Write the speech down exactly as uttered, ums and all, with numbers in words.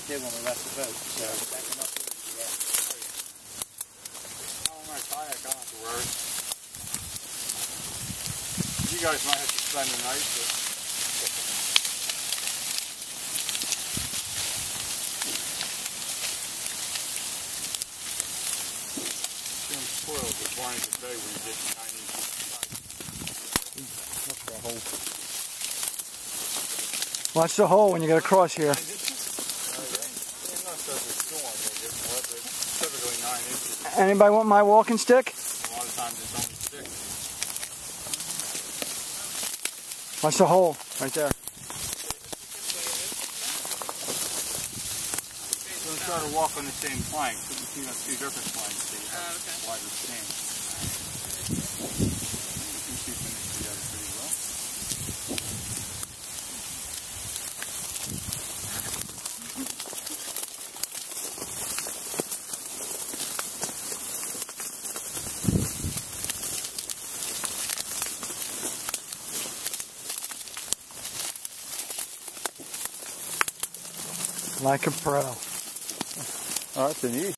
did when we left the boat. So back enough to do that. I'm going to kayak, I don't have to worry. You guys might have to spend the night, but... Jim's spoiled with wanting to say when you get nine inches of Look for a hole. Watch the hole when you get across here. nine inches? Uh, yeah. Yeah, not such a storm, you'll get more, but typically nine inches. Anybody want my walking stick? A lot of times it's only six. Watch the hole right there. Don't try to walk on the same plank. You see that's two different planks, so you have Oh, okay. wider span. You can keep this together pretty well. Like a pro. Oh, that's an easy.